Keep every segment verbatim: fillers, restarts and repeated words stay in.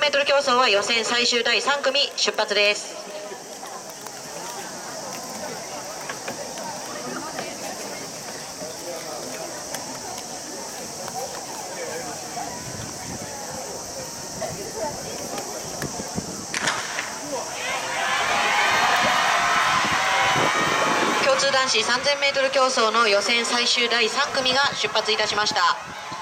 メートル競争は予選最終だいさん組出発です。共通男子 さんぜんメートル競争の予選最終だいさん組が出発いたしました。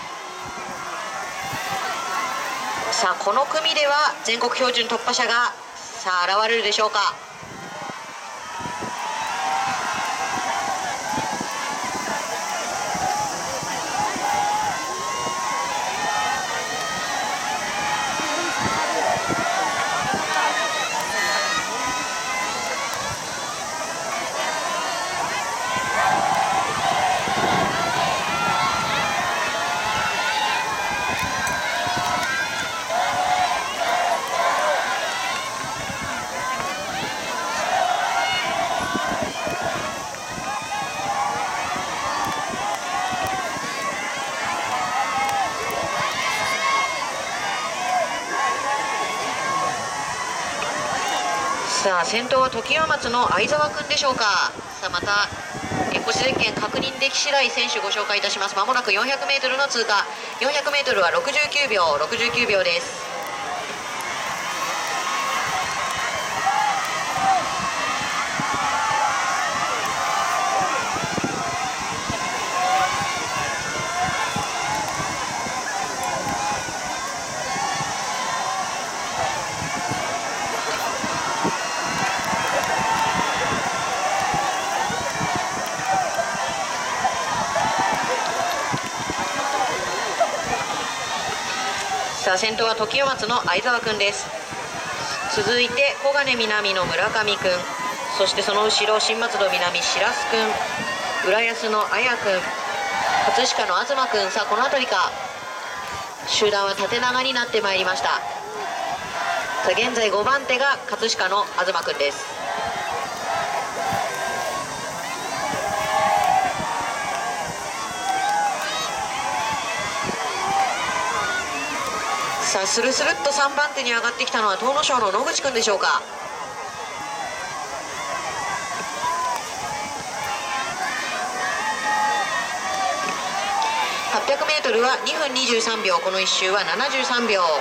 さあこの組では全国標準突破者がさあ現れるでしょうか。さあ先頭は常盤松の相澤君でしょうか。さあまたえ腰ゼッケン確認でき次第選手ご紹介いたします。まもなく よんひゃくメートル の通過。 よんひゃくメートル はろくじゅうきゅうびょうろくじゅうきゅうびょうです。さあ先頭は常盤松の相澤君です。続いて小金南の村上君、そしてその後ろ新松戸南白洲君、浦安の綾君、葛飾の東君。さあこの辺りか。集団は縦長になってまいりました。さあ現在ごばん手が葛飾の東君です。さあスルスルっとさんばん手に上がってきたのは東野賞の野口君でしょうか。はっぴゃくメートル はにふんにじゅうさんびょう、このいっ周はななじゅうさんびょう。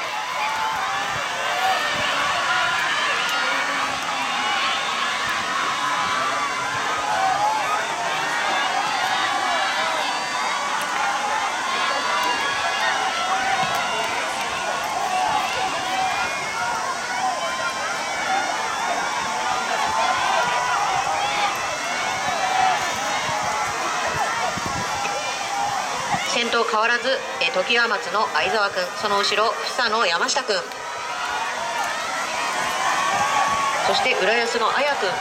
先頭変わらずえ常盤松の相澤君、その後ろ房の山下君、そして浦安の綾君、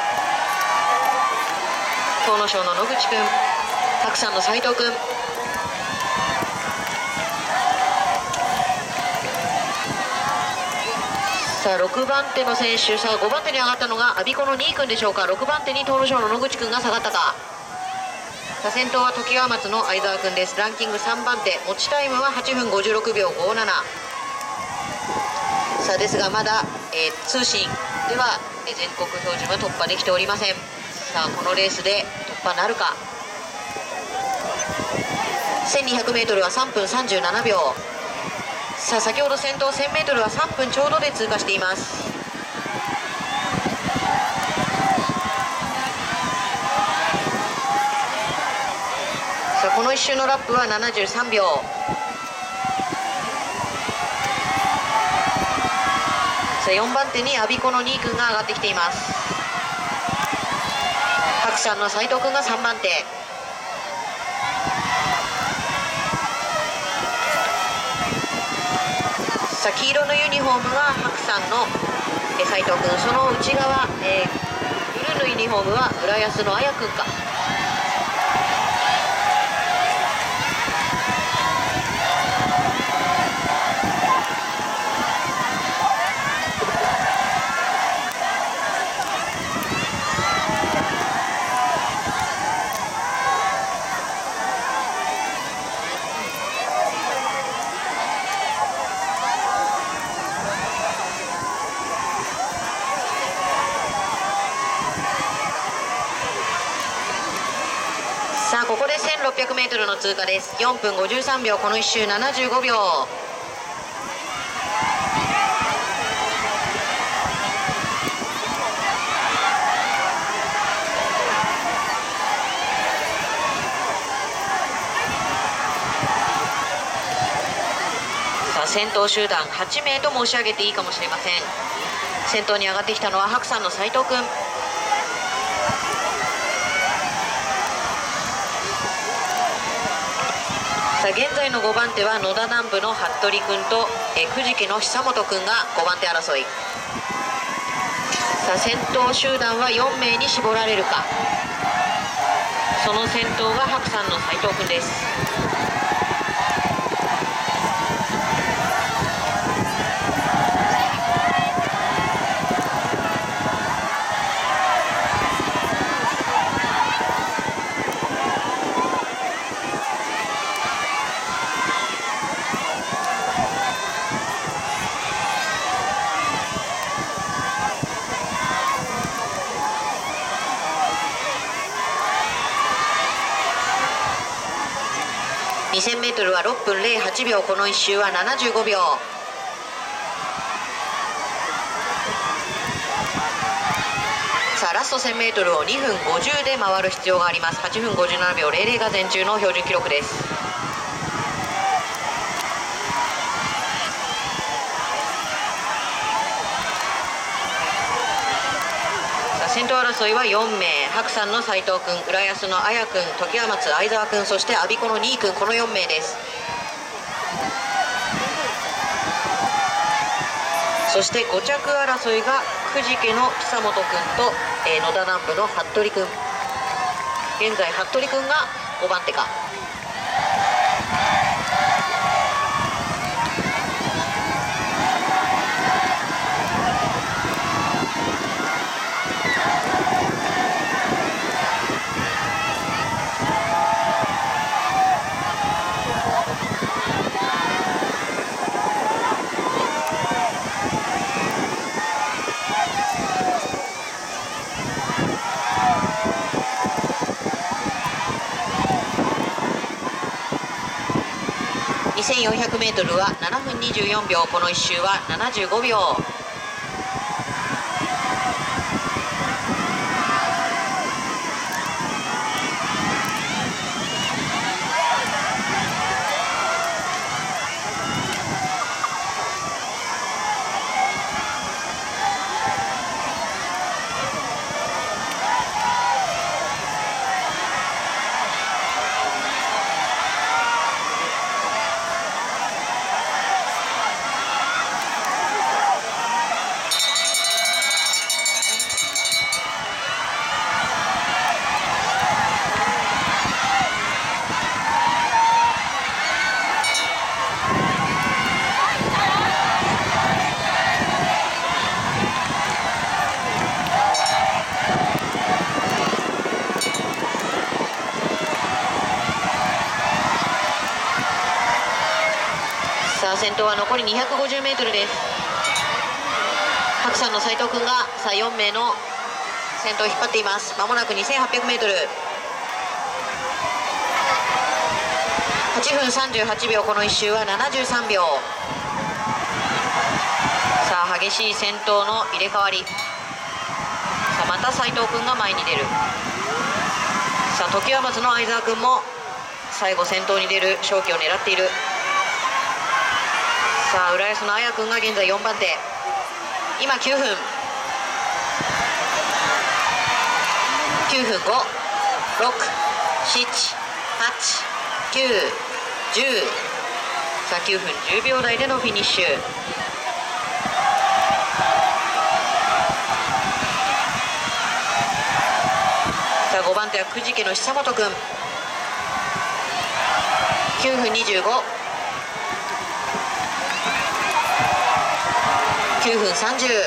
東野賞の野口君、白山の斉藤君、さあろくばん手の選手。さあごばん手に上がったのが我孫子のにい君でしょうか。ろくばん手に東野賞の野口君が下がったか。さあ先頭は常盤松の相澤君です。ランキングさんばん手、持ちタイムははちふんごじゅうろくびょうごじゅうなな。さあですがまだ、えー、通信では、えー、全国標準は突破できておりません。さあこのレースで突破なるか。 せんにひゃくメートル はさんぷんさんじゅうななびょう。さあ先ほど先頭 せんメートル はさんぷんちょうどで通過しています。さあこのいっ周のラップはななじゅうさんびょう。さあよんばん手に我孫子のにい君が上がってきています。白山の斉藤君がさんばん手。さあ黄色のユニフォームが白山の斉藤君、その内側、えー、ブルーのユニフォームは浦安の綾君か。 っぴゃくメートルの通過です。よんぷんごじゅうさんびょう、このいっ周ななじゅうごびょう。さあ先頭集団はちめいと申し上げていいかもしれません。先頭に上がってきたのは白山の斉藤君。さあ現在のごばん手は野田南部の服部君とえ久慈家の久本君がごばん手争い。さあ先頭集団はよんめいに絞られるか。その先頭が白山の斉藤君です。にせんメートルはろっぷんぜろはちびょう、このいっ周はななじゅうごびょう。さあラストせんメートルをにふんごじゅうで回る必要があります。はちふんごじゅうななびょうぜろぜろが全中の標準記録です。先頭争いはよんめい、白山の斉藤君、浦安の綾君、常盤松相澤君、そして我孫子のにい君、このよんめいです。そしてご着争いが久慈家の久本君と、えー、野田南部の服部君。現在服部君がごばん手か。にせんよんひゃくメートルはななふんにじゅうよんびょう、このいっ周はななじゅうごびょう。さあ先頭は残りにひゃくごじゅうメートルです。白山の斉藤君がさあよんめいの先頭を引っ張っています。まもなくにせんはっぴゃくメートル、はちふんさんじゅうはちびょう、このいっ周はななじゅうさんびょう。さあ激しい先頭の入れ替わり。さあまた斉藤君が前に出る。さあ常盤松の相澤君も最後先頭に出る勝機を狙っている。さあ浦安の綾君が現在よんばん手。今きゅうふんきゅうふんご、ろく、しち、はち、きゅう、じゅう。さあきゅうふんじゅうびょうだいでのフィニッシュ。さあごばん手は久慈家の久本君。きゅうふんにじゅうご、きゅうふんさんじゅう。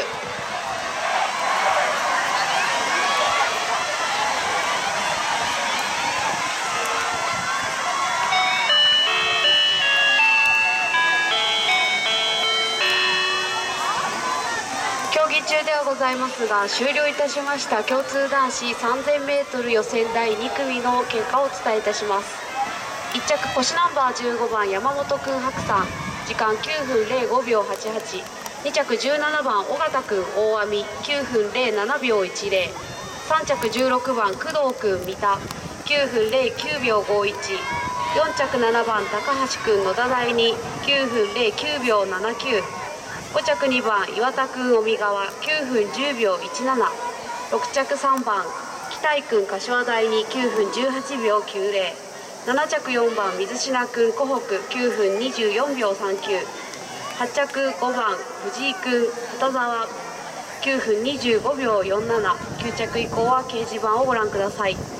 競技中ではございますが、終了いたしました共通男子 さんぜんメートル 予選だいに組の結果をお伝えいたします。 いっちゃく腰ナンバーじゅうごばん山本くん白さん、時間きゅうふんぜろごびょうはちはち。にちゃくじゅうななばん尾形くん大網きゅうふんぜろななびょういちぜろ。さんちゃくじゅうろくばん工藤くん三田きゅうふんぜろきゅうびょうごいち。よんちゃくななばん高橋くん野田第二きゅうふんぜろきゅうびょうななきゅう。ごちゃくにばん岩田くん帯川きゅうふんじゅうびょういちなな。ろくちゃくさんばん北井くん柏第二きゅうふんじゅうはちびょうきゅうぜろ。ななちゃくよんばん水品くん湖北きゅうふんにじゅうよんびょうさんきゅう。はちちゃくごばん藤井くん畑沢きゅうふんにじゅうごびょうよんなな。きゅうちゃく以降は掲示板をご覧ください。